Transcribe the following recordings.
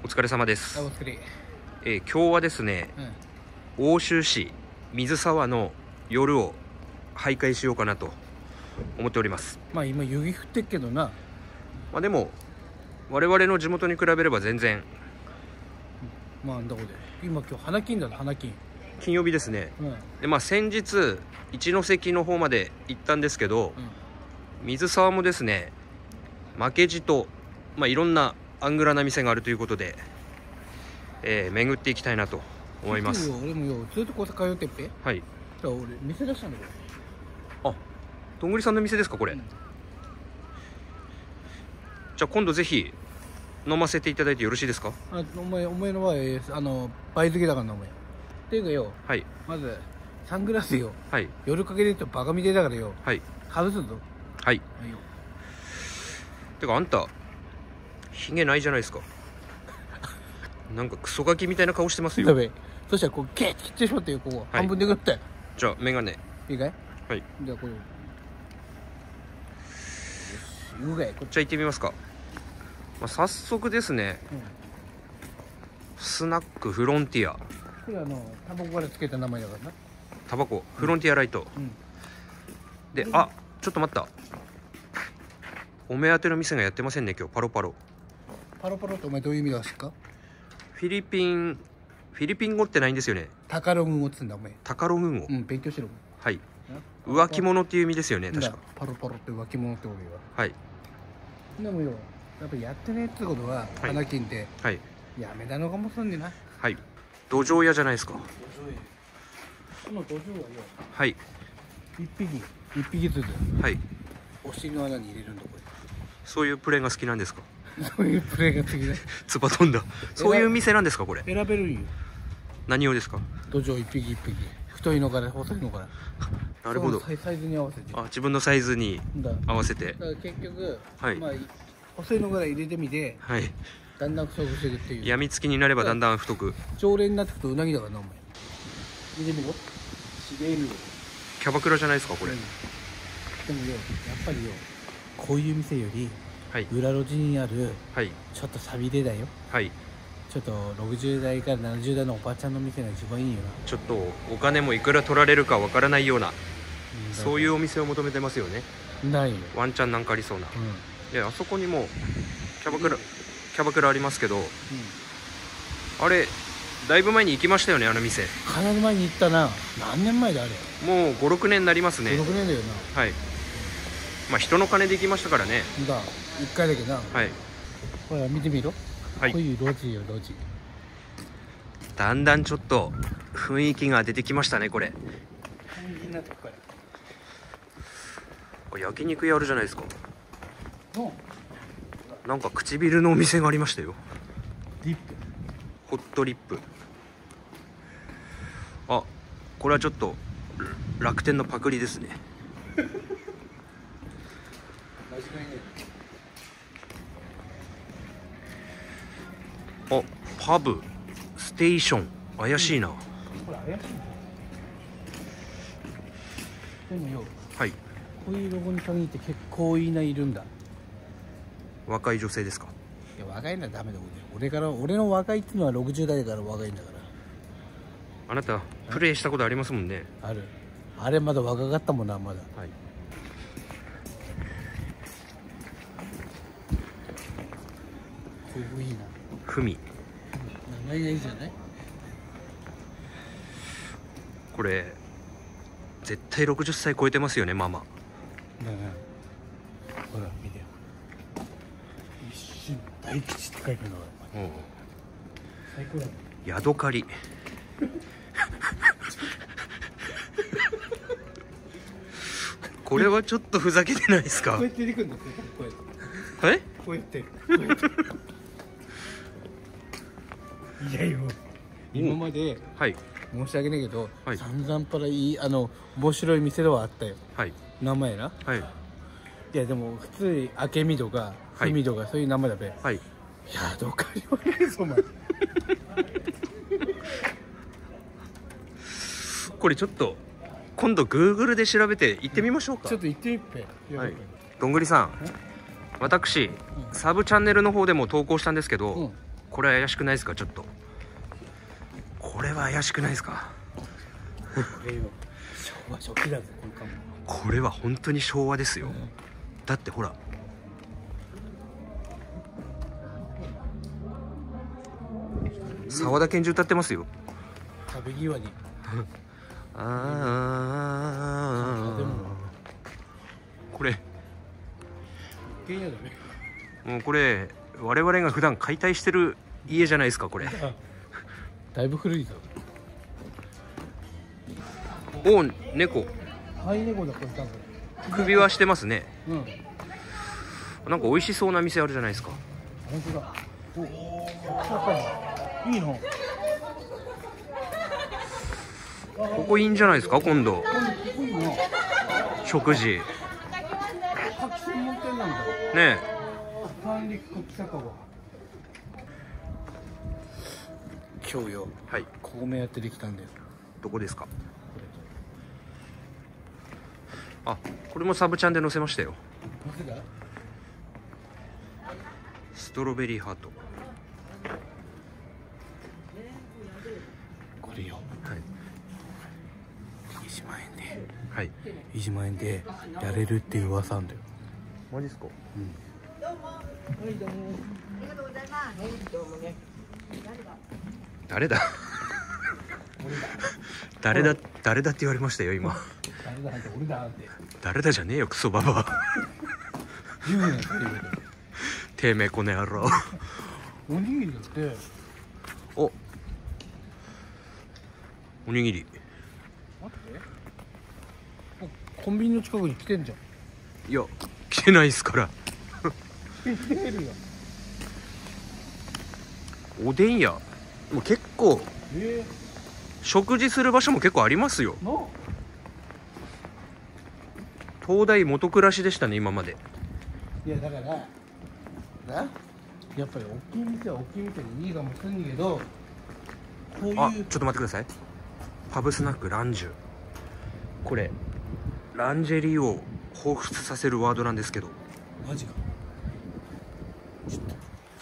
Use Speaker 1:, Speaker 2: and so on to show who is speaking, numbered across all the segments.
Speaker 1: お疲れ様です。
Speaker 2: お疲れ。
Speaker 1: 今日はですね、奥州市水沢の夜を徘徊しようかなと思っております。
Speaker 2: まあ今雪降ってっけどな。
Speaker 1: まあでも我々の地元に比べれば全然。
Speaker 2: まあどこで今日花金だろ。花金
Speaker 1: 金曜日ですね。でまあ先日一関の方まで行ったんですけど、水沢もですね負けじと、まあ、いろんなアングラな店があるということで、巡っていきたいなと思います。
Speaker 2: 俺もよずっとこう通ってっぺ。
Speaker 1: はい。
Speaker 2: だから俺店出したんだけ
Speaker 1: ど。あ、どんぐりさんの店ですかこれ。じゃあ今度ぜひ飲ませていただいてよろしいですか。
Speaker 2: お前の場合倍付けだからなお前。っていうかよ、
Speaker 1: はい、
Speaker 2: まずサングラスよ、
Speaker 1: はい、
Speaker 2: 夜かけるとバカみてえだからよ、
Speaker 1: はい、
Speaker 2: 外すぞ。
Speaker 1: はい。てかあんたひげないじゃないですか。なんかクソガキみたいな顔してますよ。
Speaker 2: だべ。そしたらこうケーッ切ってしまってよ、ここ、半分でくったよ。
Speaker 1: じゃあメガネ
Speaker 2: いいかい。
Speaker 1: はい。
Speaker 2: じゃあこれ行くかい。
Speaker 1: じゃあ行ってみますか。まあ、早速ですね、スナックフロンティア。
Speaker 2: これタバコからつけた名前だからな。
Speaker 1: タバコフロンティアライト、で、あ、ちょっと待った、お目当ての店がやってませんね今日。パロパロ。
Speaker 2: パロパロってお前どういう意味だしか。
Speaker 1: フィリピン語ってないんですよね。
Speaker 2: タカログ語っつうんだお前。
Speaker 1: タカログ語。
Speaker 2: 勉強しろ。
Speaker 1: はい。浮気者っていう意味ですよね確か。
Speaker 2: パロパロって浮気者ってことよ。
Speaker 1: はい。
Speaker 2: でもよ、やっぱやってねえってことは、花金ってやめたのかもしんねえな。
Speaker 1: はい。土壌屋じゃないですか。
Speaker 2: この土壌はよ、
Speaker 1: はい、
Speaker 2: 一匹ずつ、
Speaker 1: はい、
Speaker 2: お尻の穴に入れるんだこれ。
Speaker 1: そういうプレーが好きなんですか。
Speaker 2: そういうプレーが好きだ。
Speaker 1: つば飛んだ。そういう店なんですかこれ。
Speaker 2: 選べるんよ。
Speaker 1: 何をですか。
Speaker 2: 土壌一匹一匹、太いのから細いのから。
Speaker 1: なるほど。
Speaker 2: サイズに合わせて。
Speaker 1: あ、自分のサイズに合わせて。
Speaker 2: だから結局、
Speaker 1: はい、
Speaker 2: まあ細いのから入れてみて、
Speaker 1: はい、
Speaker 2: だんだん太くしていくっていう。
Speaker 1: やみつきになればだんだん太く。
Speaker 2: 常連になってくとうなぎだからなお前。入れてみろ。しげるよ。
Speaker 1: キャバクラじゃないですかこれ。
Speaker 2: でもよ、やっぱりよ、こういう店より、裏路地にある、ちょっと寂れだよ、ちょっと60代から70代のおばちゃんの店が一番いいよな。
Speaker 1: ちょっとお金もいくら取られるかわからないような、そういうお店を求めてますよね。
Speaker 2: ないよ。
Speaker 1: ワンチャンなんかありそうな。であそこにもキャバクラありますけど、あれだいぶ前に行きましたよねあの店。
Speaker 2: かなり前に行ったな。何年前だあれ。
Speaker 1: もう5、6年になりますね。
Speaker 2: 5、6年だよな。
Speaker 1: はい。まあ人の金で行きましたからね。
Speaker 2: だ1回だけな。
Speaker 1: はい。
Speaker 2: ほら見てみろ。
Speaker 1: はい。
Speaker 2: こういう路地よ路地。
Speaker 1: だんだんちょっと雰囲気が出てきましたねこれ。焼肉屋あるじゃないですか。なんか唇のお店がありましたよ。
Speaker 2: リップ。
Speaker 1: ホットリップ。あ、これはちょっと楽天のパクリですね。あ、パブステーション怪しいな。
Speaker 2: これ怪しいな。でもよ、
Speaker 1: はい、
Speaker 2: こういうロゴに限って結構いるんだ。
Speaker 1: 若い女性ですか。
Speaker 2: いや若いのはダメだ。俺の若いっていうのは60代だから若いんだから。
Speaker 1: あなたプレイしたことありますもんね。
Speaker 2: ある。あれまだ若かったもんなまだ。
Speaker 1: はい。
Speaker 2: ここいいな。
Speaker 1: ふみ。
Speaker 2: 名前がいいじゃない。
Speaker 1: これ絶対60歳超えてますよねママ。
Speaker 2: ほら見てよ。一瞬大吉って書いてるのが最高だね。
Speaker 1: ヤドカリ。これはちょっとふざけてないですか。
Speaker 2: こうやって出てくるんだって。こうやっていやよ、今まで申し訳ないけど、散々パラいい面白い店ではあったよ。名前な。いやでも普通に明美とか文とかそういう名前だべ。ヤドカリはないぞお前。
Speaker 1: これちょっと今度 Google で調べて行ってみましょうか。
Speaker 2: ちょっと行ってみっぺ。
Speaker 1: どんぐりさん、私サブチャンネルの方でも投稿したんですけど、 これ怪しくないですか？ちょっとこれは怪しくないですか？
Speaker 2: 昭和初期だぜ
Speaker 1: これは本当に昭和ですよ、だってほら沢田研二歌ってますよ。
Speaker 2: 壁際に
Speaker 1: これもうこれ我々が普段解体してる家じゃないですか。これ
Speaker 2: だいぶ古いぞ。
Speaker 1: おお、猫。
Speaker 2: はい、猫だ。これ多分
Speaker 1: 首輪してますね。
Speaker 2: うん。
Speaker 1: なんか美味しそうな店あるじゃないですか。
Speaker 2: 本当だ。お、いいの。
Speaker 1: ここいいんじゃないですか、今度。食事。
Speaker 2: 各専門店なんだ。
Speaker 1: ねえ。
Speaker 2: 三陸国酒場。今日よ。
Speaker 1: はい。
Speaker 2: 米やってできたんだよ。
Speaker 1: どこですか。あ、これもサブチャンで載せましたよ。ストロベリーハート。
Speaker 2: これよ。はい。1万円で。
Speaker 1: はい。
Speaker 2: 1万円でやれるっていう噂なんだよ。
Speaker 1: マジっすか。
Speaker 2: うん。どうも。はい、どうも。ありがとうございます。はい、どうもね。
Speaker 1: 誰だ。誰だって言われましたよ今。
Speaker 2: 誰だって俺だって。
Speaker 1: 誰だじゃねえよクソババア。てめえこの野郎。
Speaker 2: おにぎりだって。
Speaker 1: おにぎり。
Speaker 2: 待って。コンビニの近くに来てんじゃん。
Speaker 1: いや来てないっすから。
Speaker 2: 来てるよ。
Speaker 1: おでん屋もう結構、食事する場所も結構ありますよ。東大元暮らしでしたね今まで。
Speaker 2: いやだからな、やっぱり大きい店は大きい店でいいかもしれんけど、こういう。
Speaker 1: あ、ちょっと待ってください。パブスナックランジュ、これランジェリーを彷彿させるワードなんですけど。
Speaker 2: マジか。ちょっと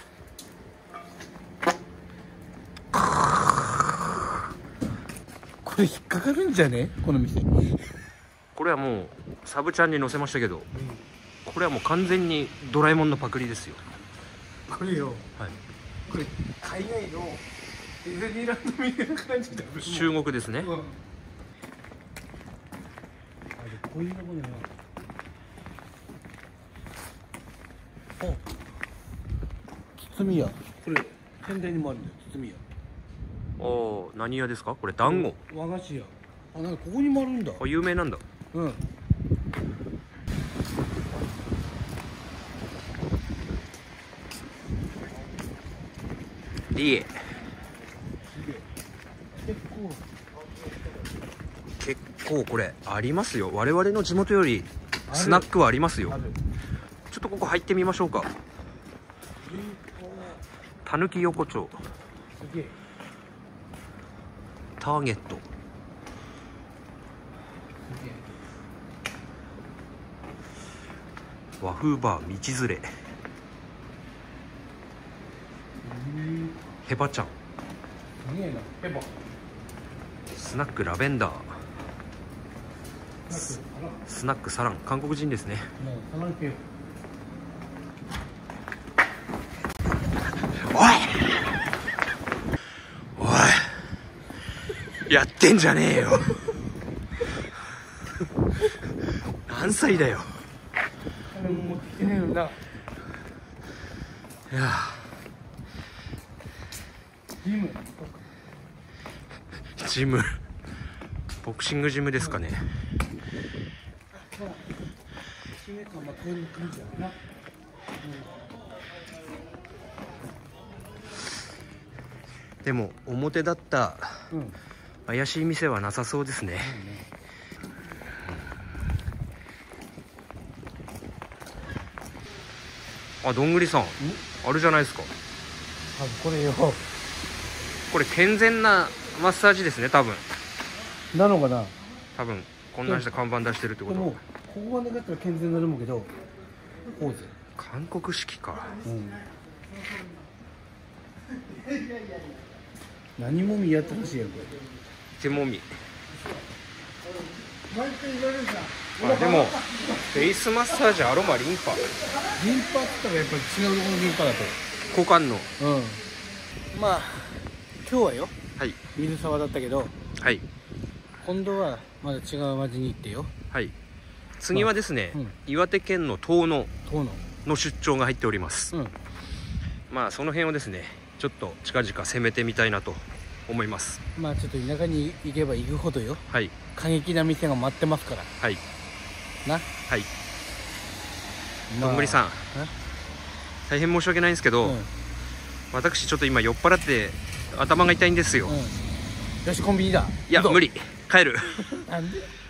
Speaker 2: これ引っかかるんじゃねこの店。
Speaker 1: これはもうサブチャンに載せましたけど、これはもう完全にドラえもんのパクリですよ。
Speaker 2: これよ、
Speaker 1: はい、
Speaker 2: これ海外のディズニーランドみたいな感じだ。
Speaker 1: 中国ですね。
Speaker 2: こういうとこでね。包み屋、これ仙台にもあるんだよ。包み屋。
Speaker 1: おー、何屋ですかこれ？団子。
Speaker 2: 和菓子屋。あ、なんかここにもあるんだ。
Speaker 1: あ、有名なんだ。
Speaker 2: うん。
Speaker 1: リエ。結構これありますよ。我々の地元よりスナックはありますよ。ちょっとここ入ってみましょうか。たぬき横丁、ターゲット、和風バー道連れ、ヘバちゃん、スナックラベンダー、スナックサラン、韓国人ですね。おいやってんじゃねえよ。何歳だよ。いやジム、ボクシングジムですかね。でも表だった怪しい店はなさそうですね。あ、どんぐりさんあるじゃないですか。
Speaker 2: これよ、
Speaker 1: これ健全なマッサージですね多分。
Speaker 2: なのかな。
Speaker 1: 多分こんなした看板出してるってこと。
Speaker 2: でもここがなかったら健全になるもんけど、こうぜ。
Speaker 1: 韓国式か。
Speaker 2: 何もみやってほしいよこれ。
Speaker 1: 手もみ。あ、でもフェイスマッサージ、アロマ、リンパ
Speaker 2: って言ったらやっぱり違うところのリンパだと
Speaker 1: 股間の、
Speaker 2: まあ今日はよ、
Speaker 1: はい、
Speaker 2: 水沢だったけど、
Speaker 1: はい、
Speaker 2: 今度はまだ違う町に行ってよ。
Speaker 1: はい、次はですね、岩手県の遠野の出張が入っております。まあその辺をですねちょっと近々攻めてみたいなと思います。
Speaker 2: まあちょっと田舎に行けば行くほどよ、はい、過激な店が待ってますから。
Speaker 1: はい
Speaker 2: な、はい、
Speaker 1: どんぐりさん、大変申し訳ないんですけど、私ちょっと今酔っ払って頭が痛いんですよ。
Speaker 2: よしコンビニだ。
Speaker 1: いや無理、帰る。
Speaker 2: なんで？